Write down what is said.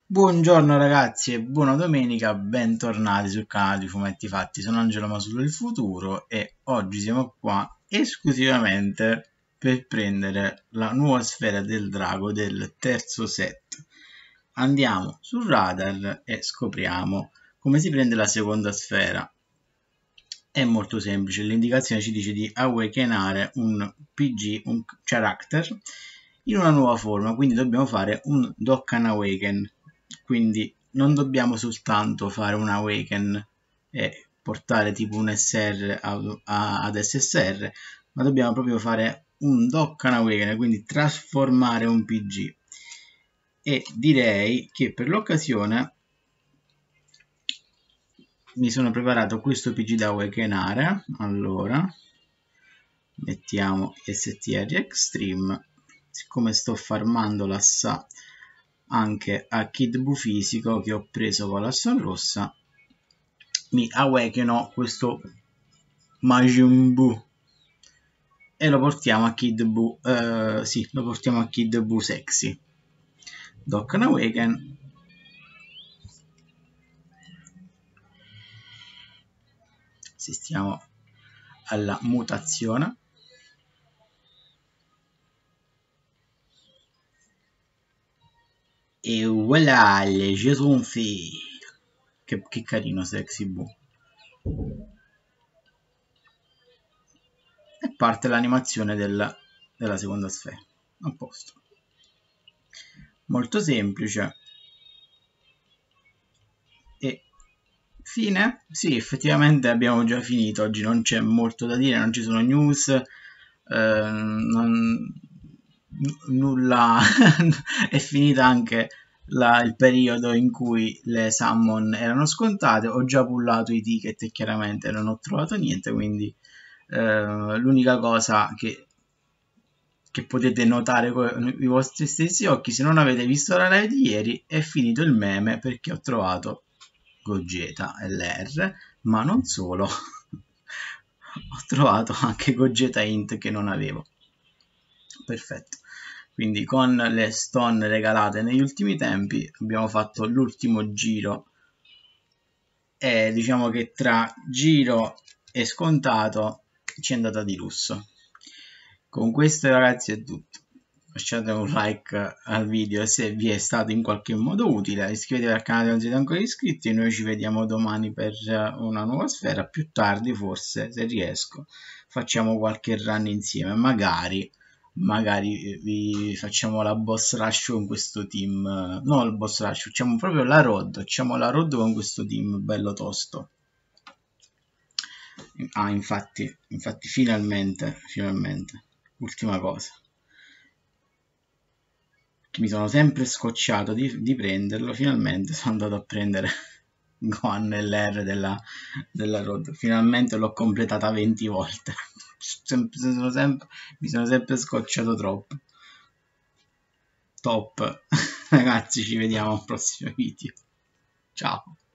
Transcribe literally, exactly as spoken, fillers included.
Buongiorno ragazzi e buona domenica, bentornati sul canale di Fumetti Fatti. Sono Angelo Masulo del futuro e oggi siamo qua esclusivamente per prendere la nuova sfera del drago del terzo set. Andiamo sul radar e scopriamo come si prende la seconda sfera. È molto semplice, l'indicazione ci dice di awakenare un P G, un character, in una nuova forma, quindi dobbiamo fare un Dokkan Awaken. Quindi non dobbiamo soltanto fare un Awaken e portare tipo un S R ad S S R, ma dobbiamo proprio fare un Dokkan Awaken, quindi trasformare un P G. E direi che per l'occasione mi sono preparato questo P G da awakenare. Allora mettiamo S T R Extreme, siccome sto farmando la S A anche a Kid Buu fisico che ho preso con la Son rossa, mi awakeno questo Majin Buu e lo portiamo a Kid Buu, eh, sì, lo portiamo a Kid Buu sexy. Dokkan Awaken. Assistiamo alla mutazione. E voilà, le jetons fait. Che, che carino Sexy Buu. E parte l'animazione del, della seconda sfera. A posto. Molto semplice. E fine? Sì, effettivamente abbiamo già finito. Oggi non c'è molto da dire, non ci sono news. Eh, non, nulla. È finita anche La, il periodo in cui le summon erano scontate. Ho già pullato i ticket e chiaramente non ho trovato niente, quindi eh, l'unica cosa che, che potete notare con i vostri stessi occhi, se non avete visto la live di ieri, è finito il meme perché ho trovato Gogeta L R, ma non solo, ho trovato anche Gogeta Int che non avevo. Perfetto. Quindi con le stone regalate negli ultimi tempi abbiamo fatto l'ultimo giro e diciamo che tra giro e scontato ci è andata di lusso. Con questo ragazzi è tutto. Lasciate un like al video se vi è stato in qualche modo utile, iscrivetevi al canale se non siete ancora iscritti e noi ci vediamo domani per una nuova sfera, più tardi forse se riesco facciamo qualche run insieme, magari magari vi facciamo la boss rush con questo team, no il boss rush, facciamo proprio la road, facciamo la road con questo team bello tosto. Ah, infatti, infatti finalmente, finalmente, ultima cosa, che mi sono sempre scocciato di, di prenderlo, finalmente sono andato a prendere Gohan L R della, della road, finalmente l'ho completata venti volte. Sono sempre, mi sono sempre scocciato troppo. Top. Ragazzi, ci vediamo al prossimo video. Ciao.